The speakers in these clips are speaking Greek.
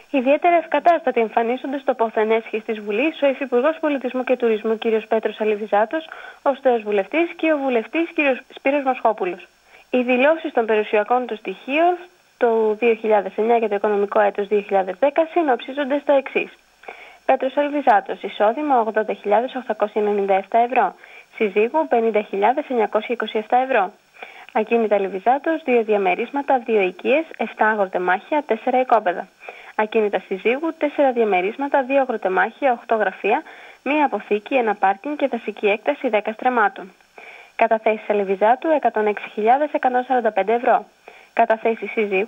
Ιδιαίτερα ευκατάστατοι εμφανίζονται στο πόθεν έσχης της Βουλής ο Υφυπουργός Πολιτισμού και Τουρισμού κ. Πέτρος Αλιβιζάτος, ο στέος βουλευτής και ο βουλευτής κ. Σπύρος Μοσχόπουλος. Οι δηλώσεις των περιουσιακών του στοιχείων το 2009 και το οικονομικό έτος 2010 συνοψίζονται στο εξής. Πέτρος Αλιβιζάτος, εισόδημα 80.897 ευρώ, συζύγου 50.927 ευρώ. Ακίνητα Αλιβιζάτος, 2 διαμερίσματα, 2 οικίες, 7 αγροτεμάχια, 4 οικόπεδα. Ακίνητα συζύγου, 4 διαμερίσματα, 2 αγροτεμάχια, 8 γραφεία, 1 αποθήκη, 1 πάρκινγκ και δασική έκταση 10 στρεμμάτων. Καταθέσεις Αλιβιζάτου 106.145 ευρώ. Καταθέσεις συζύγου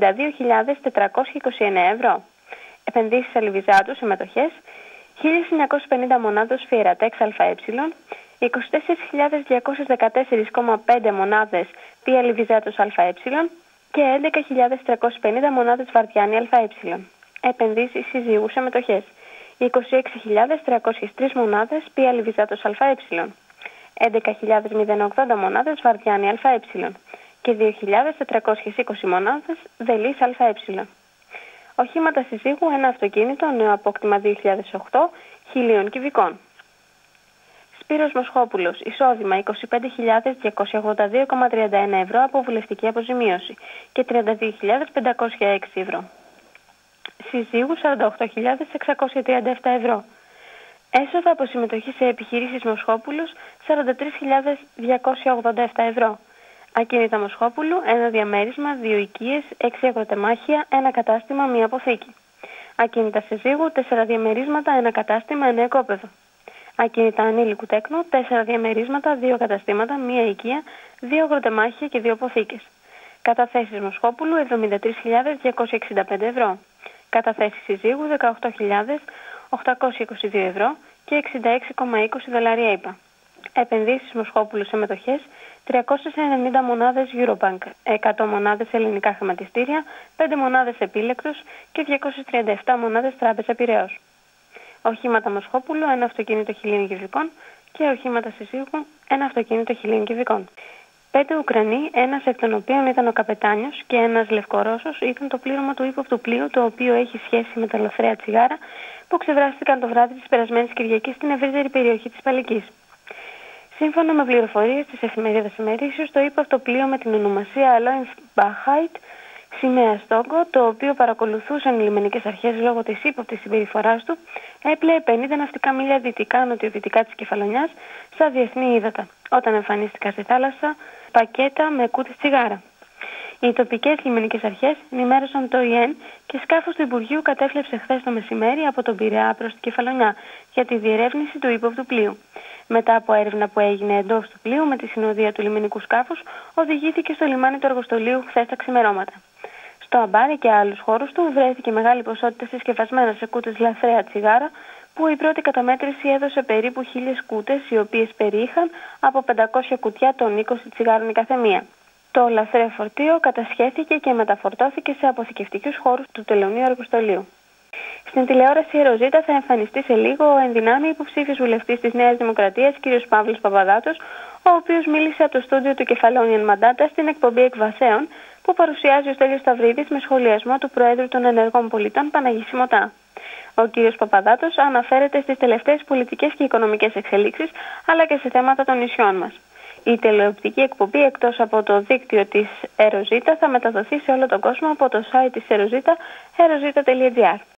92.429 ευρώ. Επενδύσεις Αλιβιζάτου σε μετοχές 1.950 μονάδες Φιερατέξ ΑΕ, 24.214,5 μονάδες Πι Αλιβιζάτος ΑΕ και 11.350 μονάδες Βαρδιάνη ΑΕ. Επενδύσεις συζύγου σε μετοχές 26.303 μονάδες Πι Αλιβιζάτος ΑΕ, 11.080 μονάδες Βαρδιάνη ΑΕ και 2.420 μονάδες Δελής ΑΕ. Οχήματα συζύγου, ένα αυτοκίνητο, νέο απόκτημα 2008, 1.000 κυβικών. Σπύρος Μοσχόπουλος, εισόδημα 25.282,31 ευρώ από βουλευτική αποζημίωση και 32.506 ευρώ. Συζύγου 48.637 ευρώ. Έσοδα από συμμετοχή σε επιχειρήσεις Μοσχόπουλος 43.287 ευρώ. Ακίνητα Μοσχόπουλου, 1 διαμέρισμα, 2 οικίες, 6 αγροτεμάχια, 1 κατάστημα, 1 αποθήκη. Ακίνητα συζύγου, 4 διαμερίσματα, 1 κατάστημα, 1 οικόπεδο. Ακίνητα ανήλικου τέκνου, 4 διαμερίσματα, 2 καταστήματα, 1 οικία, 2 αγροτεμάχια και 2 αποθήκες. Καταθέσεις Μοσχόπουλου, 73.265 ευρώ. Καταθέσεις συζύγου, 18.822 ευρώ και 66,20 δολάρια ΙΠΑ. Επενδύσεις Μοσχόπουλου σε μετοχές 390 μονάδες Eurobank, 100 μονάδες ελληνικά χρηματιστήρια, 5 μονάδες επίλεκτος και 237 μονάδες Τράπεζα Πειραιώς. Οχήματα Μοσχόπουλου, 1 αυτοκίνητο 1.000 κυβικών και οχήματα συζύγου, 1 αυτοκίνητο 1.000 κυβικών. 5 Ουκρανοί, ένας εκ των οποίων ήταν ο καπετάνιος και ένας Λευκορώσος, ήταν το πλήρωμα του ύποπτου πλοίου, το οποίο έχει σχέση με τα λαθρέα τσιγάρα που ξεβράστηκαν το βράδυ της περασμένης Κυριακής στην ευρύτερη περιοχή της Παλικής. Σύμφωνα με πληροφορίες της εφημερίδας Ημερήσιος, το ύποπτο πλοίο με την ονομασία Αλόιν Μπαχάιτ, σημαία Στόγκο, το οποίο παρακολουθούσαν οι λιμενικές αρχές λόγω της ύποπτης συμπεριφοράς του, έπλεε 50 ναυτικά μίλια δυτικά-νοτιοδυτικά της Κεφαλονιάς στα διεθνή ύδατα, όταν εμφανίστηκαν στη θάλασσα πακέτα με κούτες τσιγάρα. Οι τοπικές λιμενικές αρχές ενημέρωσαν το ΙΕΝ και σκάφος του Υπουργείου κατέφλεψε χθες το μεσημέρι από τον Πειραιά προς την Κεφαλονιά για τη διερεύνηση του ύποπτου πλοίου. Μετά από έρευνα που έγινε εντός του πλοίου με τη συνοδεία του λιμενικού σκάφους, οδηγήθηκε στο λιμάνι του Αργοστολίου χθες τα ξημερώματα. Στο αμπάρι και άλλους χώρους του βρέθηκε μεγάλη ποσότητα συσκευασμένα σε κούτες λαθρέα τσιγάρα, που η πρώτη καταμέτρηση έδωσε περίπου 1.000 κούτες, οι οποίες περιείχαν από 500 κουτιά των 20 τσιγάρων η καθεμία. Το λαθρέα φορτίο κατασχέθηκε και μεταφορτώθηκε σε αποθηκευτικούς χώρους του τελωνίου Αργοστολίου. Στην τηλεόραση Ροζίτα θα εμφανιστεί σε λίγο ο ενδυνάμει υποψήφιος βουλευτής της Νέας Δημοκρατίας, κ. Παύλος Παπαδάτος, ο οποίος μίλησε από το στούντιο του Κεφαλόνιαν Μαντάτα στην εκπομπή Εκβαθέων, που παρουσιάζει ο Στέλιος Σταυρίδης με σχολιασμό του Προέδρου των Ενεργών Πολιτών Παναγή Σιμωτά. Ο κ. Παπαδάτος αναφέρεται στις τελευταίες πολιτικές και οικονομικές εξελίξεις, αλλά και σε θέματα των νησιών μας. Η τηλεοπτική εκπομπή, εκτός από το δίκτυο της Ροζίτα, θα μεταδοθεί σε όλο τον κόσμο από το site της Ροζίτα, rosita.gr.